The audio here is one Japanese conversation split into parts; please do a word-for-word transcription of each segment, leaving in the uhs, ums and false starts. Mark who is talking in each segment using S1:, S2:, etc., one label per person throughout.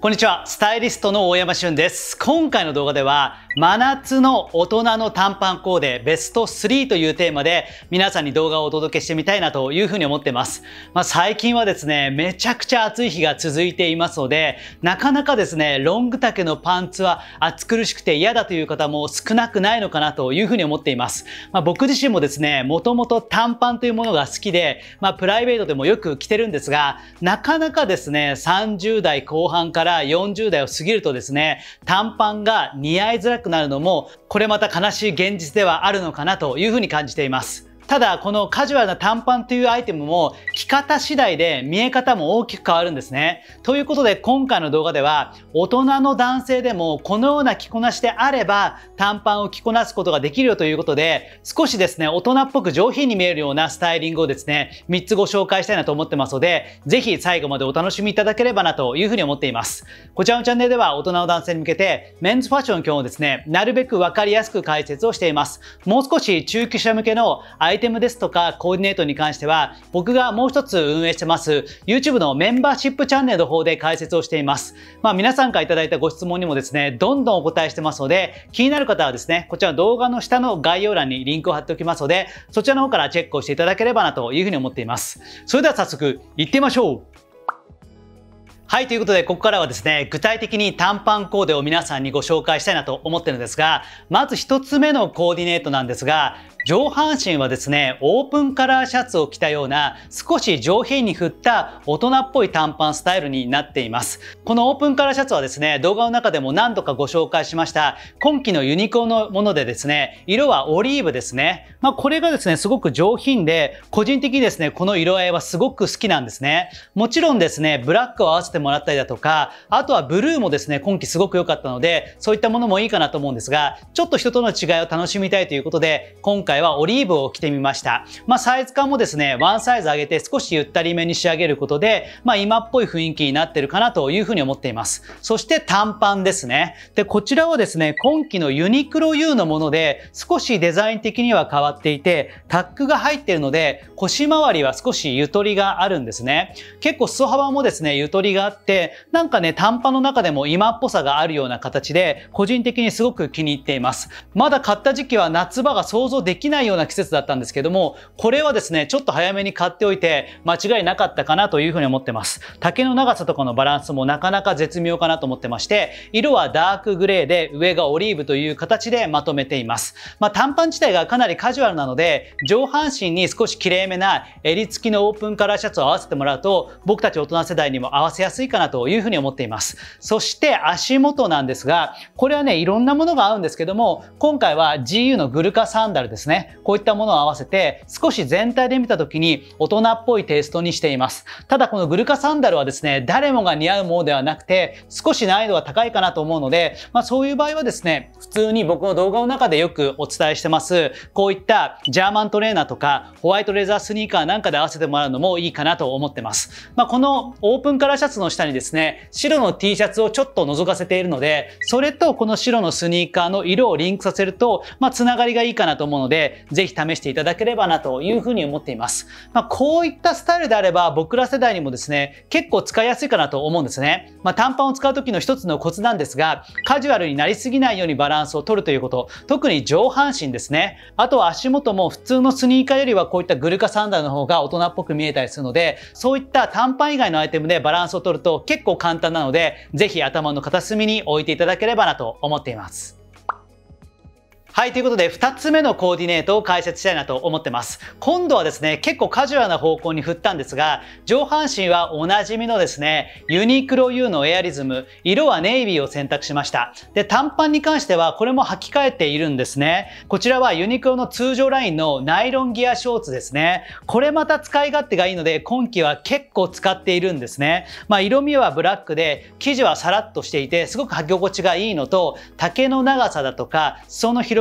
S1: こんにちは、スタイリストの大山俊です。今回の動画では、真夏の大人の短パンコーデベストスリーというテーマで皆さんに動画をお届けしてみたいなというふうに思っています。まあ、最近はですね、めちゃくちゃ暑い日が続いていますので、なかなかですね、ロング丈のパンツは暑苦しくて嫌だという方も少なくないのかなというふうに思っています。まあ、僕自身もですね、もともと短パンというものが好きで、まあ、プライベートでもよく着てるんですが、なかなかですね、さんじゅう代後半からよんじゅう代を過ぎるとですね、短パンが似合いづらくなるのも、これまた悲しい現実ではあるのかなというふうに感じています。ただ、このカジュアルな短パンというアイテムも着方次第で見え方も大きく変わるんですね。ということで今回の動画では大人の男性でもこのような着こなしであれば短パンを着こなすことができるよということで、少しですね、大人っぽく上品に見えるようなスタイリングをですね、みっつご紹介したいなと思ってますので、ぜひ最後までお楽しみいただければなというふうに思っています。こちらのチャンネルでは大人の男性に向けてメンズファッション今日をですね、なるべくわかりやすく解説をしています。もう少し中級者向けのアイテムですとかコーディネートに関しては僕がもう一つ運営してます YouTube のメンバーシップチャンネルの方で解説をしています。まあ皆さんからいただいたご質問にもですね、どんどんお答えしてますので、気になる方はですね、こちらの動画の下の概要欄にリンクを貼っておきますので、そちらの方からチェックをしていただければなというふうに思っています。それでは早速行ってみましょう。はい、ということで、ここからはですね、具体的に短パンコーデを皆さんにご紹介したいなと思ってるんですが、まず一つ目のコーディネートなんですが、上半身はですね、オープンカラーシャツを着たような少し上品に振った大人っぽい短パンスタイルになっています。このオープンカラーシャツはですね、動画の中でも何度かご紹介しました今季のユニクロのものでですね、色はオリーブですね。まあこれがですね、すごく上品で、個人的にですね、この色合いはすごく好きなんですね。もちろんですね、ブラックを合わせてもらったりだとか、あとはブルーもですね、今季すごく良かったので、そういったものもいいかなと思うんですが、ちょっと人との違いを楽しみたいということで、今回はオリーブを着てみました。まあサイズ感もですね、ワンサイズ上げて少しゆったりめに仕上げることで、まあ今っぽい雰囲気になってるかなというふうに思っています。そして短パンですね。で、こちらはですね、今季のユニクロ ユー のもので、少しデザイン的には変わっていて、タックが入っているので、腰回りは少しゆとりがあるんですね。結構裾幅もですね、ゆとりがあって、なんかね、短パンの中でも今っぽさがあるような形で、個人的にすごく気に入っています。まだ買った時期は夏場が想像できないような季節だったんですけども、これはですね、ちょっと早めに買っておいて間違いなかったかなというふうに思ってます。丈の長さとかのバランスもなかなか絶妙かなと思ってまして、色はダークグレーで上がオリーブという形でまとめています。まあ短パン自体がかなりカジュアルなので、上半身に少しきれいめな襟付きのオープンカラーシャツを合わせてもらうと、僕たち大人世代にも合わせやすいかなというふうに思っています。そして足元なんですが、これはね、いろんなものが合うんですけども、今回は ジーユー のグルカサンダルですね。こういったものを合わせて、少し全体で見た時に大人っぽいテイストにしています。ただこのグルカサンダルはですね、誰もが似合うものではなくて、少し難易度が高いかなと思うので、まあそういう場合はですね、普通に僕の動画の中でよくお伝えしてます、こういったジャーマントレーナーとか、ホワイトレザースニーカーなんかで合わせてもらうのもいいかなと思ってます。まあこのオープンカラーシャツの下にですね、白の T シャツをちょっと覗かせているので、それとこの白のスニーカーの色をリンクさせると、まあつながりがいいかなと思うので、ぜひ試していただければなというふうに思っています。まあこういったスタイルであれば僕ら世代にもですね、結構使いやすいかなと思うんですね。まあ短パンを使う時の一つのコツなんですが、カジュアルになりすぎないようにバランスを取るということ、特に上半身ですね。あとは足元も普通のスニーカーよりはこういったグルカサンダルの方が大人っぽく見えたりするので、そういった短パン以外のアイテムでバランスを取ると結構簡単なので、ぜひ頭の片隅に置いていただければなと思っています。はい、ということでふたつめのコーディネートを解説したいなと思ってます。今度はですね、結構カジュアルな方向に振ったんですが、上半身はおなじみのですね、ユニクロ ユー のエアリズム、色はネイビーを選択しました。で、短パンに関してはこれも履き替えているんですね。こちらはユニクロの通常ラインのナイロンギアショーツですね。これまた使い勝手がいいので、今季は結構使っているんですね。まあ、色味はブラックで、生地はサラッとしていて、すごく履き心地がいいのと、丈の長さだとか、裾の広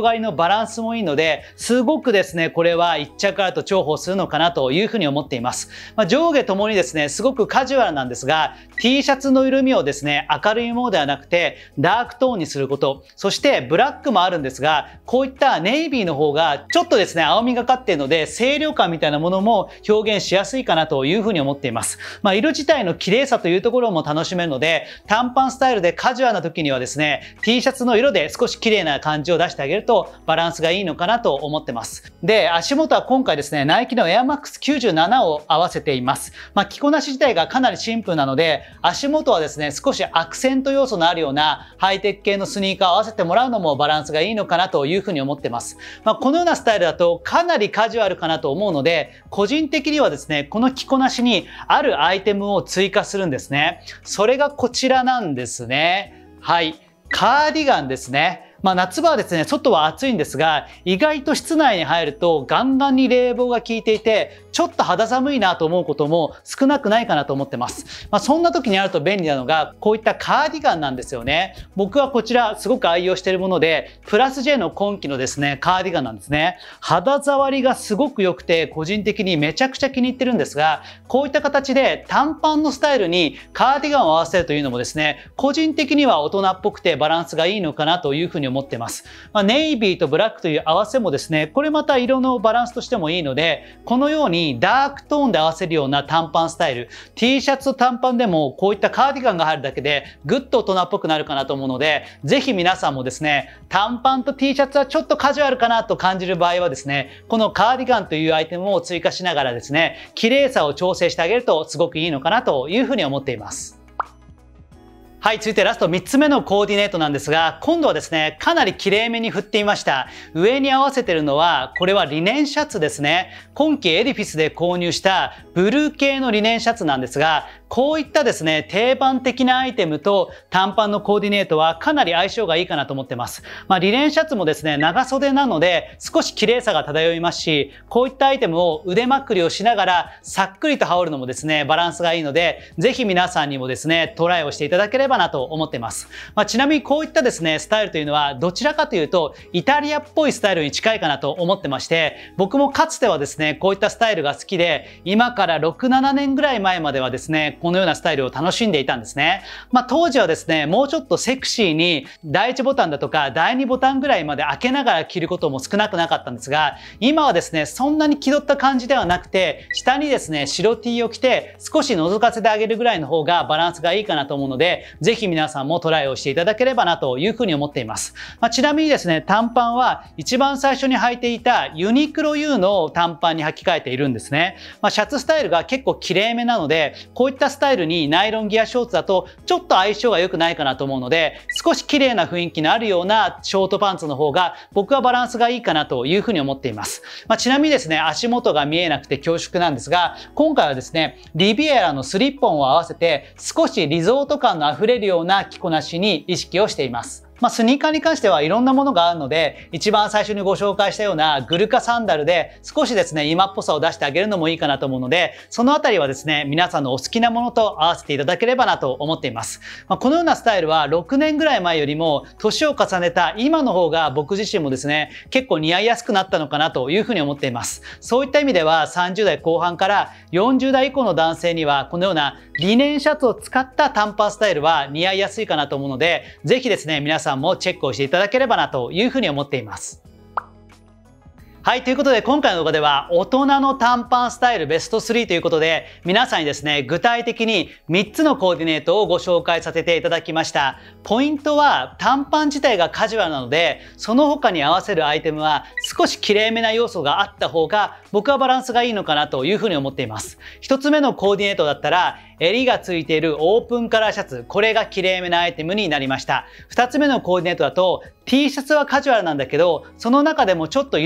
S1: 広がりのバランスもいいので、すごくですね、これはいっ着あると重宝するのかなというふうに思っています。まあ、上下ともにですね、すごくカジュアルなんですが、T シャツの色味をですね、明るいものではなくて、ダークトーンにすること、そしてブラックもあるんですが、こういったネイビーの方がちょっとですね、青みがかっているので、清涼感みたいなものも表現しやすいかなというふうに思っています。まあ、色自体の綺麗さというところも楽しめるので、短パンスタイルでカジュアルな時にはですね、T シャツの色で少し綺麗な感じを出してあげるとバランスがいいのかなと思ってます。で、足元は今回ですね、ナイキのエアマックスきゅうじゅうななを合わせています。まあ、着こなし自体がかなりシンプルなので、足元はですね、少しアクセント要素のあるようなハイテク系のスニーカーを合わせてもらうのもバランスがいいのかなというふうに思ってます。まあ、このようなスタイルだとかなりカジュアルかなと思うので、個人的にはですね、この着こなしにあるアイテムを追加するんですね。それがこちらなんですね。はい。カーディガンですね。まあ夏場はですね、外は暑いんですが、意外と室内に入るとガンガンに冷房が効いていて、ちょっと肌寒いなと思うことも少なくないかなと思ってます。まあそんな時にあると便利なのが、こういったカーディガンなんですよね。僕はこちらすごく愛用しているもので、プラス J の今季のですね、カーディガンなんですね。肌触りがすごく良くて、個人的にめちゃくちゃ気に入ってるんですが、こういった形で短パンのスタイルにカーディガンを合わせるというのもですね、個人的には大人っぽくてバランスがいいのかなというふうに思ってます。まあ、ネイビーとブラックという合わせもですね、これまた色のバランスとしてもいいので、このようにダークトーンで合わせるような短パンスタイル、T シャツと短パンでもこういったカーディガンが入るだけでぐっと大人っぽくなるかなと思うので、ぜひ皆さんもですね、短パンと T シャツはちょっとカジュアルかなと感じる場合はですね、このカーディガンというアイテムを追加しながらですね、綺麗さを調整してあげるとすごくいいのかなというふうに思っています。はい、続いてラストみっつめのコーディネートなんですが、今度はですね、かなり綺麗めに振ってみました。上に合わせてるのは、これはリネンシャツですね。今季エディフィスで購入したブルー系のリネンシャツなんですが、こういったですね、定番的なアイテムと短パンのコーディネートはかなり相性がいいかなと思ってます。まあ、リネンシャツもですね、長袖なので少し綺麗さが漂いますし、こういったアイテムを腕まくりをしながらさっくりと羽織るのもですね、バランスがいいので、ぜひ皆さんにもですね、トライをしていただければなと思っています。まあ、ちなみにこういったですね、スタイルというのはどちらかというとイタリアっぽいスタイルに近いかなと思ってまして、僕もかつてはですね、こういったスタイルが好きで、今からろく、ななねんぐらい前まではですね、このようなスタイルを楽しんでいたんですね。まあ、当時はですね、もうちょっとセクシーにだいいちボタンだとかだいにボタンぐらいまで開けながら着ることも少なくなかったんですが、今はですね、そんなに気取った感じではなくて、下にですね、白 T を着て少し覗かせてあげるぐらいの方がバランスがいいかなと思うので、ぜひ皆さんもトライをしていただければなというふうに思っています。まあ、ちなみにですね、短パンは一番最初に履いていたユニクロ ユー の短パンに履き替えているんですね。まあ、シャツスタイルが結構綺麗めなので、こういったスタイルにナイロンギアショーツだとちょっと相性が良くないかなと思うので、少し綺麗な雰囲気のあるようなショートパンツの方が僕はバランスがいいかなというふうに思っています。まあ、ちなみにですね、足元が見えなくて恐縮なんですが、今回はですね、リビエラのスリッポンを合わせて少しリゾート感のあふれるような着こなしに意識をしています。まあ、スニーカーに関してはいろんなものがあるので、一番最初にご紹介したようなグルカサンダルで少しですね、今っぽさを出してあげるのもいいかなと思うので、そのあたりはですね、皆さんのお好きなものと合わせていただければなと思っています。まあ、このようなスタイルはろくねんぐらい前よりも年を重ねた今の方が僕自身もですね、結構似合いやすくなったのかなというふうに思っています。そういった意味ではさんじゅうだいこう半からよんじゅうだい以降の男性にはこのようなリネンシャツを使った短パンスタイルは似合いやすいかなと思うので、ぜひですね、皆さんもチェックをしていただければなというふうに思っています。はい。ということで、今回の動画では、大人の短パンスタイルベストスリーということで、皆さんにですね、具体的にみっつのコーディネートをご紹介させていただきました。ポイントは、短パン自体がカジュアルなので、その他に合わせるアイテムは、少し綺麗めな要素があった方が、僕はバランスがいいのかなというふうに思っています。一つ目のコーディネートだったら、襟がついているオープンカラーシャツ、これが綺麗めなアイテムになりました。二つ目のコーディネートだと、T シャツはカジュアルなんだけど、その中でもちょっと色の綺麗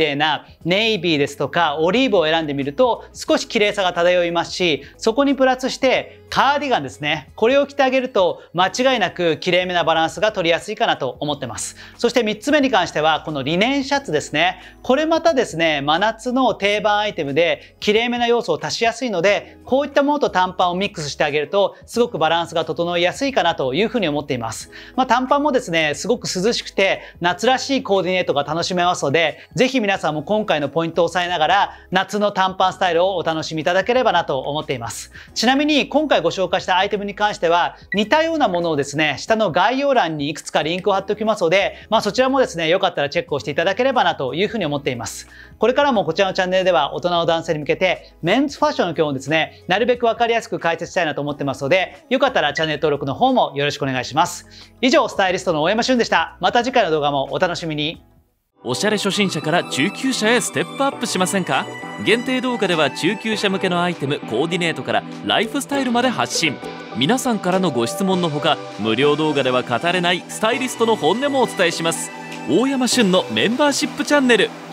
S1: 麗なネイビーですとかオリーブを選んでみると少し綺麗さが漂いますし、そこにプラスしてカーディガンですね。これを着てあげると間違いなく綺麗めなバランスが取りやすいかなと思ってます。そしてみっつめに関してはこのリネンシャツですね。これまたですね、真夏の定番アイテムで綺麗めな要素を足しやすいので、こういったものと短パンをミックスしてあげるとすごくバランスが整いやすいかなというふうに思っています。まあ、短パンもですね、すごく涼しくて夏らしいコーディネートが楽しめますので、ぜひ皆さんも今回のポイントを押さえながら夏の短パンスタイルをお楽しみいただければなと思っています。ちなみに今回ご紹介したアイテムに関しては似たようなものをですね、下の概要欄にいくつかリンクを貼っておきますので、まあ、そちらもですね、よかったらチェックをしていただければなというふうに思っています。これからもこちらのチャンネルでは大人の男性に向けてメンズファッションの今日をですね、なるべくわかりやすく解説したいなと思ってますので、よかったらチャンネル登録の方もよろしくお願いします。以上、スタイリストの大山俊でした。また次回の動画もお楽しみに。
S2: おしゃれ初心者から中級者へステップアップしませんか？限定動画では中級者向けのアイテム、コーディネートからライフスタイルまで発信。皆さんからのご質問のほか、無料動画では語れないスタイリストの本音もお伝えします。大山俊のメンバーシップチャンネル。